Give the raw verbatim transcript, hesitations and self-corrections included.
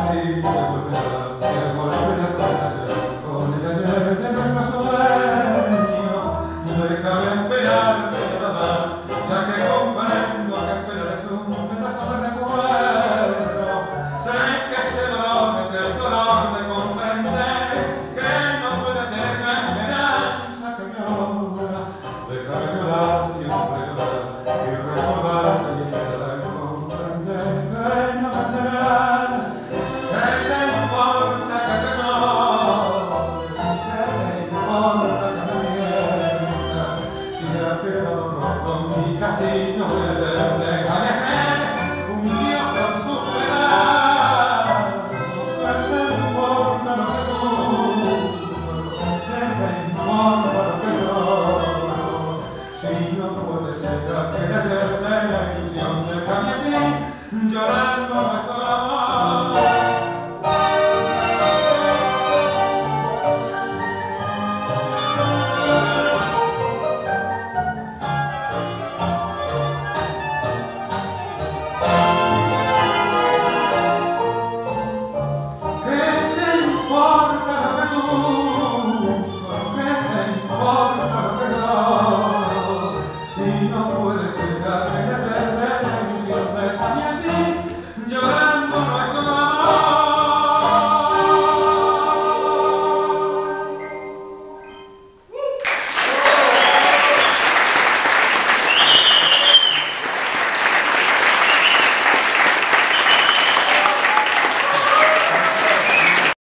ti te volverá, te volverá con ayer, con el ayer de nuestro sueño. Déjame esperarte nada más, ya que comprendo que esperar es un pedazo de recuerdo. Sé que este dolor es el dolor de comprender que no puede ser esa esperanza que me ahoga. Déjame llorar, siempre llorar, y recordarte y esperar y comprender que no venderás. ¿Qué te importa que te llore? ¿Qué te importa que me mienta? Si ha quedado roto mi castillo de ayer, déjame ser un dios con sus pedazos. ¿Qué te importa lo que sufro? ¿Qué te importa lo que lloro? Si no puede ser aquel ayer de la ilusión, déjame así, llorando mejor.